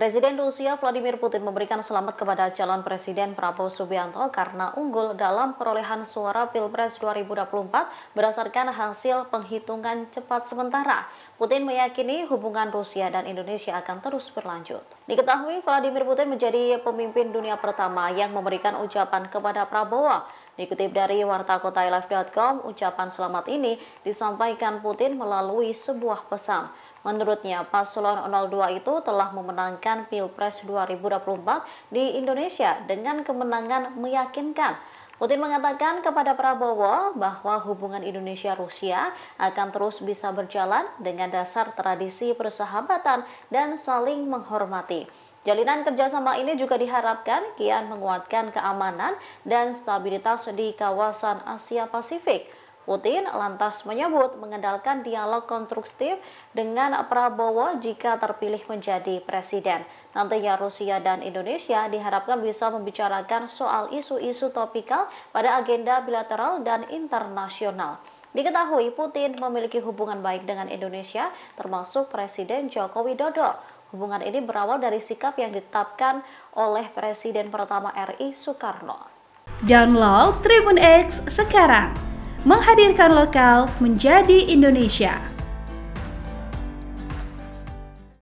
Presiden Rusia Vladimir Putin memberikan selamat kepada calon Presiden Prabowo Subianto karena unggul dalam perolehan suara Pilpres 2024 berdasarkan hasil penghitungan cepat sementara. Putin meyakini hubungan Rusia dan Indonesia akan terus berlanjut. Diketahui Vladimir Putin menjadi pemimpin dunia pertama yang memberikan ucapan kepada Prabowo. Dikutip dari wartakotalive.com, ucapan selamat ini disampaikan Putin melalui sebuah pesan. Menurutnya, paslon 02 itu telah memenangkan Pilpres 2024 di Indonesia dengan kemenangan meyakinkan. Putin mengatakan kepada Prabowo bahwa hubungan Indonesia-Rusia akan terus bisa berjalan dengan dasar tradisi persahabatan dan saling menghormati. Jalinan kerjasama ini juga diharapkan kian menguatkan keamanan dan stabilitas di kawasan Asia Pasifik. Putin lantas menyebut mengandalkan dialog konstruktif dengan Prabowo jika terpilih menjadi presiden. Nantinya Rusia dan Indonesia diharapkan bisa membicarakan soal isu-isu topikal pada agenda bilateral dan internasional. Diketahui Putin memiliki hubungan baik dengan Indonesia, termasuk Presiden Joko Widodo. Hubungan ini berawal dari sikap yang ditetapkan oleh Presiden pertama RI Soekarno. Download Tribun X sekarang, menghadirkan lokal menjadi Indonesia.